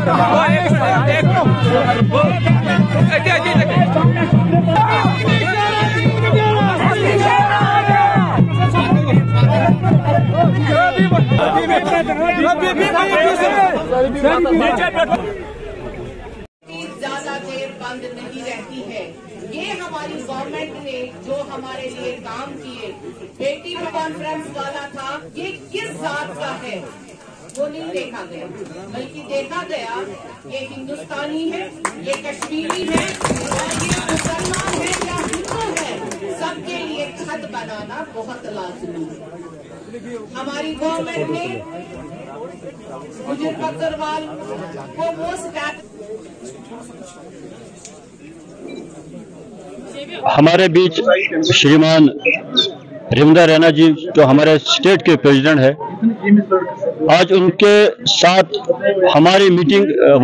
ज्यादा देर बंद नहीं रहती है। ये हमारी गवर्नमेंट ने जो हमारे लिए काम किए, बेटी कॉन्फ्रेंस वाला था, ये किस जात का है वो नहीं देखा गया, बल्कि देखा गया ये हिंदुस्तानी है, ये कश्मीरी है, और ये मुसलमान है या हिंदू है, सबके लिए छत बनाना बहुत लाजमी है। हमारी गवर्नमेंट ने बुजुर्ग अग्रवाल को वो हमारे बीच श्रीमान रिमदा रैना जी जो हमारे स्टेट के प्रेसिडेंट है, आज उनके साथ हमारी मीटिंग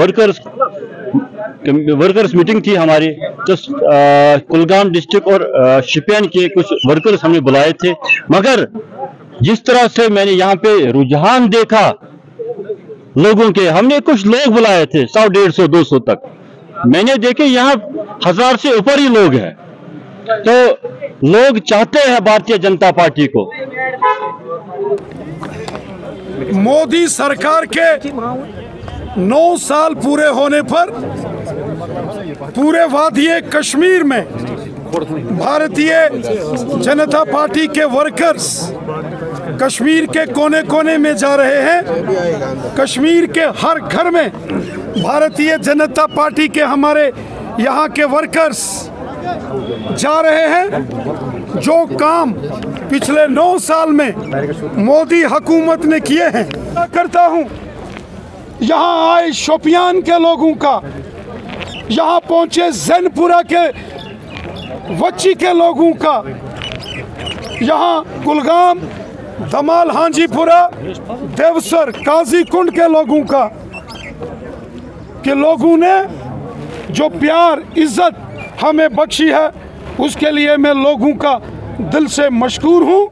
वर्कर्स मीटिंग थी हमारी। तो कुलगाम डिस्ट्रिक्ट और शोपियान के कुछ वर्कर्स हमने बुलाए थे, मगर जिस तरह से मैंने यहाँ पे रुझान देखा लोगों के, हमने कुछ लोग बुलाए थे 100, 150, 200 तक, मैंने देखे यहाँ 1000 से ऊपर ही लोग हैं। तो लोग चाहते हैं भारतीय जनता पार्टी को। मोदी सरकार के 9 साल पूरे होने पर पूरे वादी कश्मीर में भारतीय जनता पार्टी के वर्कर्स कश्मीर के कोने कोने में जा रहे हैं। कश्मीर के हर घर में भारतीय जनता पार्टी के हमारे यहाँ के वर्कर्स जा रहे हैं। जो काम पिछले 9 साल में मोदी हुकूमत ने किए हैं, करता हूँ यहाँ आए शोपियान के लोगों का, यहाँ पहुँचे जैनपुरा के वच्ची के लोगों का, यहाँ कुलगाम, धमाल, हांजीपुरा, देवसर, काजी कुंड के लोगों का, कि लोगों ने जो प्यार इज्जत हमें बख्शी है, उसके लिए मैं लोगों का दिल से मशकूर हूँ।